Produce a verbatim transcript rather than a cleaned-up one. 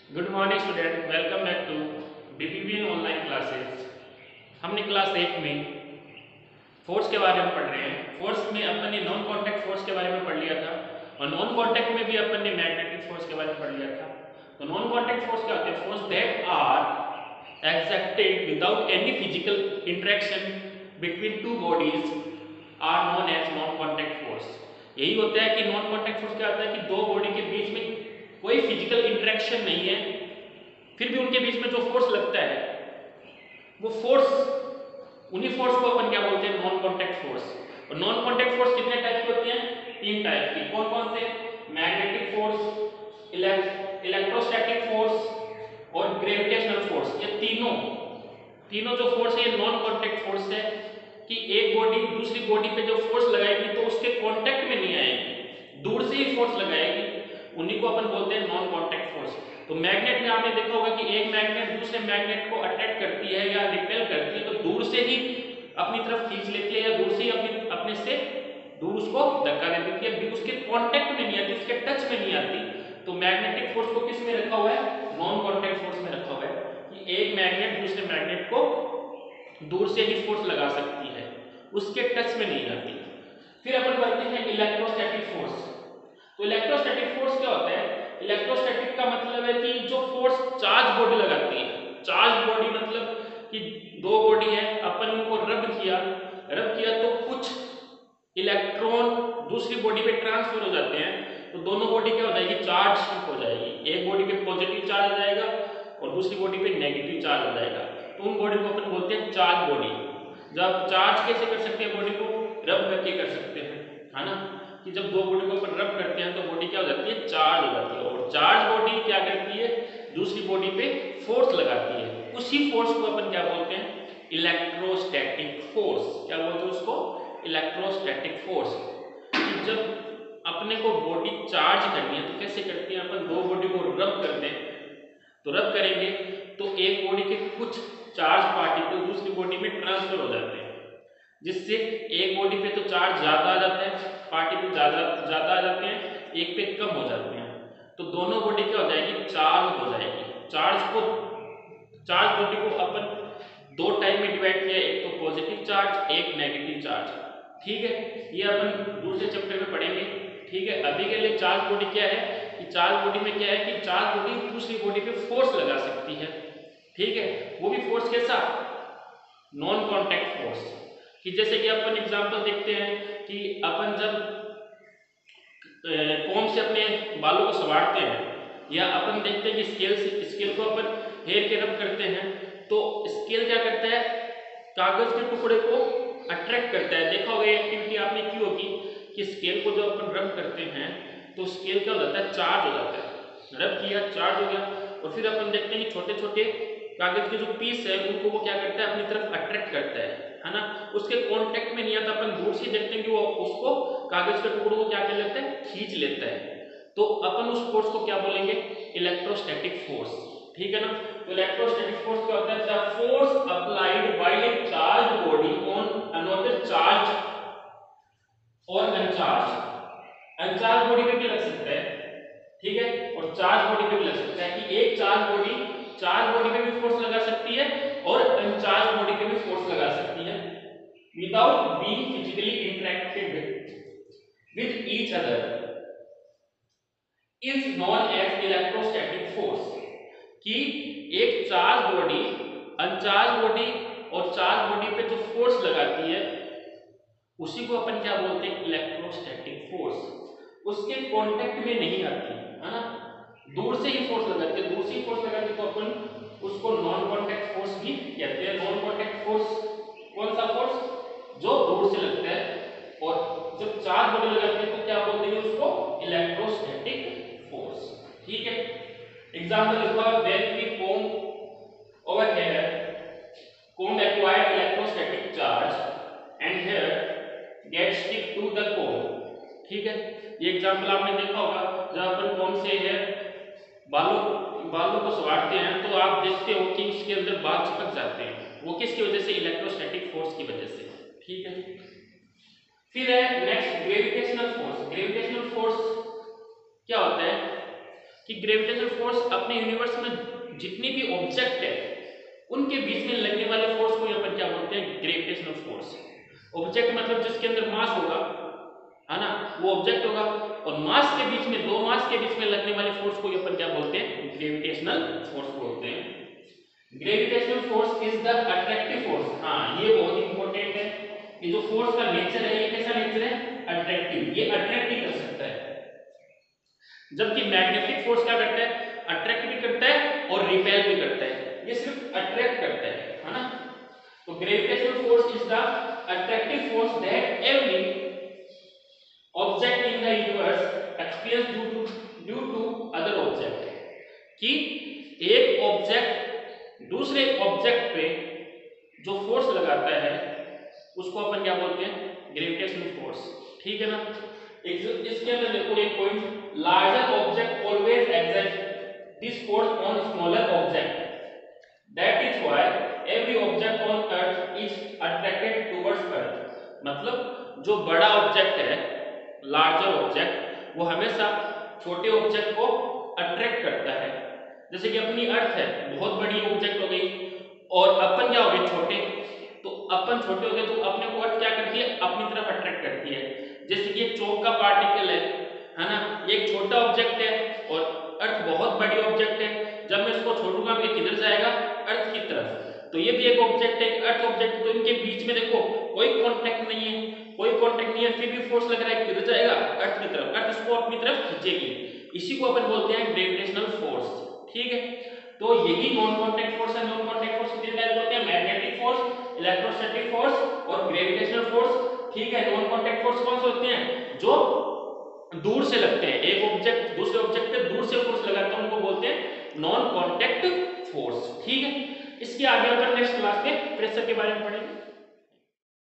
Good morning student, welcome back to BPBN online classes. हमने class eight में force के बारे में पढ़ रहे हैं। फोर्स में अपन ने नॉन कांटेक्ट फोर्स के बारे में पढ़ लिया था और नॉन कांटेक्ट में भी अपन ने मैग्नेटिक फोर्स के बारे में पढ़ लिया था। तो नॉन कांटेक्ट फोर्स क्या होते हैं? Force that are accepted without any physical interaction between two bodies are known as non contact force. यही होता है कि नॉन कांटेक्ट फोर्स क्या होता है कि दो बॉडी के बीच में कोई फिजिकल इंटरेक्शन नहीं है, फिर भी उनके बीच में जो फोर्स लगता है वो फोर्स, उन्हीं फोर्स को अपन क्या बोलते हैं? Non contact force. और नॉन कांटेक्ट फोर्स कितने टाइप की होती हैं? तीन टाइप की। कौन कौन से? मैग्नेटिक फोर्स, इलेक्ट्रोस्टैटिक फोर्स और ग्रेविटेशनल फोर्स। ये तीनों तीनों जो फोर्स है ये नॉन कांटेक्ट फोर्स है कि एक बॉडी दूसरी बॉडी पे जो फोर्स लगाएगी तो उसके कांटेक्ट में नहीं आएगी, दूर से ही फोर्स लगाएगी, उन्हीं को अपन बोलते हैं नॉन कांटेक्ट फोर्स। तो मैग्नेट में आपने देखा होगा कि एक मैग्नेट दूसरे मैग्नेट को अट्रैक्ट करती है या रिपेल करती है तो दूर से ही अपनी तरफ खींच लेती है या दूर से ही अपने अपने से दूर उसको धक्का दे देती है, उसके कांटेक्ट में नहीं आती, उसके टच में नहीं आती। तो मैग्नेटिक फोर्स को किस में रखा हुआ है? नॉन कांटेक्ट फोर्स में रखा हुआ है कि एक मैग्नेट दूसरे मैग्नेट को दूर से ही फोर्स लगा सकती है, उसके टच में नहीं आती। फिर अपन बढ़ते हैं इलेक्ट्रोस्टैटिक फोर्स। तो इलेक्ट्रोस्टैटिक फोर्स क्या होता है? इलेक्ट्रोस्टैटिक का मतलब है कि जो फोर्स चार्ज बॉडी लगाती है। चार्ज बॉडी मतलब कि दो बॉडी है, अपन उनको रब किया रब किया तो कुछ इलेक्ट्रॉन दूसरी बॉडी पे ट्रांसफर हो जाते हैं, तो दोनों बॉडी क्या हो जाएगी? चार्ज हो जाएगी। एक बॉडी पे पॉजिटिव चार्ज आ जाएगा और दूसरी बॉडी पे नेगेटिव चार्ज आ जाएगा, तो उन बॉडी को अपन बोलते हैं चार्ज बॉडी। जब चार्ज कैसे कर सकते हैं? बॉडी को रब करके कर सकते हैं, है ना, कि जब दो बॉडी को अपन रब करते हैं तो बॉडी क्या हो जाती है? चार्ज हो जाती है। और चार्ज बॉडी क्या करती है? दूसरी बॉडी पे फोर्स लगाती है। उसी फोर्स को अपन क्या बोलते हैं? Electrostatic force. क्या बोलते हैं उसको? Electrostatic force. जब अपने को बॉडी चार्ज करनी है तो कैसे करती है? अपन दो बॉडी को रब करते हैं, तो रब करेंगे तो एक बॉडी के कुछ चार्ज पार्टिकल दूसरी बॉडी में ट्रांसफर हो जाते हैं, जिससे एक बॉडी पे तो चार्ज ज्यादा आ जाता है, पार्टिकल ज्यादा ज्यादा आ जाते हैं, एक पे कम हो जाते हैं, तो दोनों बॉडी क्या हो जाएगी? चार्ज हो जाएगी। चार्ज को चार्ज बॉडी को अपन दो टाइप में डिवाइड किया, एक तो पॉजिटिव चार्ज, एक नेगेटिव चार्ज। ठीक है, ये अपन दूसरे चैप्टर में पढ़ेंगे। ठीक है, अभी के लिए चार्ज बॉडी क्या है कि चार्ज बॉडी में क्या है कि चार्ज बॉडी दूसरी बॉडी पे फोर्स लगा सकती है। ठीक है, वो भी फोर्स कैसा? Non contact force. कि जैसे कि अपन एग्जांपल देखते हैं कि अपन जब कॉम्ब से अपने बालों को संवारते हैं या अपन देखते हैं कि स्केल से स्केल को अपन हेयर के रब करते हैं, तो स्केल क्या करता है? कागज के टुकड़े को अट्रैक्ट करता है। देखा होगा एक्टिविटी आपने की होगी कि स्केल को जब अपन रब करते हैं तो स्केल क्या हो जाता है? चार्ज हो जाता है। रब किया, चार्ज हो गया, और फिर अपन देखते हैं कि छोटे छोटे कागज के जो पीस है उनको वो क्या करता है? अपनी तरफ अट्रैक्ट करता है, है ना, उसके कांटेक्ट में नहीं आता। अपन दूर से देखते हैं कि वो उसको कागज के टुकड़ों को क्या कर लेता है? खींच लेता है। तो अपन उस फोर्स को क्या बोलेंगे? Electrostatic force. ठीक है ना। तो इलेक्ट्रोस्टैटिक फोर्स क्या होता है? The force applied by a charge body on another charge और अनचार्ज। अनचार्ज बॉडी पे भी लग सकता है, ठीक है, और चार्ज बॉडी पे भी लग सकता है कि एक चार्ज बॉडी चार्ज बॉडी पे भी फोर्स लगा सकती है और अनचार्ज बॉडी पे भी फोर्स लगा सकती है without being physically interacted with each other is known as electrostatic force. कि एक चार्ज बॉडी अनचार्ज बॉडी और चार्ज बॉडी पे जो फोर्स लगाती है उसी को अपन क्या बोलते हैं? Electrostatic force. उसके कांटेक्ट में नहीं आती, है ना, दूर से ही फोर्स लगाती है। दूर से ही फोर्स लगाती है तो अपन उसको नॉन कांटेक्ट फोर्स भी कहते हैं। नॉन कांटेक्ट फोर्स कौन सा फोर्स? जो दूर से लगता है। और जब चार्ज बॉडी लगाती है तो क्या बोलते हैं उसको? Electrostatic force. ठीक है, एग्जांपल लिखो, when we comb over here, comb acquire electrostatic charge and here get stick to the comb। ठीक है, ये एग्जांपल आपने देखा होगा। जब अपन कॉम्ब से है बालों बालों को संवारते हैं तो आप देखते हो कि उसके अंदर बाल चिपक जाते हैं, वो किसकी वजह से? इलेक्ट्रोस्टैटिक फोर्स की वजह से। ठीक है, फिर है next gravitational force. Gravitational force क्या होता है कि ग्रेविटेशनल फोर्स अपने यूनिवर्स में जितनी भी ऑब्जेक्ट है उनके बीच में लगने वाले फोर्स को अपन क्या बोलते हैं, ग्रेविटेशनल फोर्स। ऑब्जेक्ट मतलब जिसके अंदर मास होगा, है ना, वो ऑब्जेक्ट होगा, और मास के बीच में, दो मास के बीच में लगने वाले फोर्स को अपन क्या बोलते हैं, ग्रेविटेशनल फोर्स बोलते हैं। Gravitational force is the attractive force. हाँ, ये बहुत इंपॉर्टेंट है। ये जो फोर्स का नेचर है, ये कैसा नेचर है, अट्रैक्टिव। ये अट्रैक्ट ही कर सकता है, जबकि मैग्नेटिक फोर्स क्या करता है, अट्रैक्ट भी करता है और रिपेल भी करता है। ये सिर्फ अट्रैक्ट करता है, है ना। तो gravitational force is the attractive force that every object in the universe experience due to due to other object. कि एक ऑब्जेक्ट दूसरे ऑब्जेक्ट पे जो फोर्स लगाता है उसको अपन क्या बोलते हैं, ग्रेविटेशनल फोर्स। ठीक है ना। इसके अंदर देखो एक point, larger object always exert this force on smaller object, that is why every object on earth is attracted towards earth. मतलब जो बड़ा ऑब्जेक्ट है, लार्जर ऑब्जेक्ट, वो हमेशा छोटे ऑब्जेक्ट को अट्रैक्ट करता है। जैसे कि अपनी अर्थ है, बहुत बड़ी ऑब्जेक्ट हो गई और अपन क्या हो गए, छोटे, तो अपन छोटे हो गए तो अपने को अर्थ क्या करती है, अपनी तरफ अट्रैक्ट करती है। जैसे कि एक चौक का पार्टिकल है है ना, एक छोटा ऑब्जेक्ट है और अर्थ बहुत बड़ी ऑब्जेक्ट है। जब मैं इसको छोड़ूंगा तो ये किधर जाएगा, अर्थ की तरफ। तो ये भी एक ऑब्जेक्ट है, अर्थ ऑब्जेक्ट, तो इनके बीच में देखो कोई कांटेक्ट नहीं है, कोई कांटेक्ट नहीं है, फिर भी फोर्स लग रहा है, किधर जाएगा, अर्थ की तरफ। अर्थ इसको अपनी तरफ खींचेगी, इसी को अपन बोलते हैं ग्रेविटेशनल फोर्स। ठीक है, तो यही नॉन कांटेक्ट फोर्स है। नॉन कांटेक्ट फोर्स कितने टाइप होते हैं, मैग्नेटिक फोर्स, इलेक्ट्रोस्टैटिक फोर्स और ग्रेविटेशनल फोर्स। ठीक है, नॉन कांटेक्ट फोर्स कौन से होते हैं, जो दूर से लगते हैं, एक ऑब्जेक्ट दूसरे ऑब्जेक्ट पे दूर से फोर्स लगाता है, उनको बोलते हैं नॉन कांटेक्ट फोर्स। ठीक है, इसके आगे अपन नेक्स्ट क्लास में प्रेशर के बारे में पढ़ेंगे।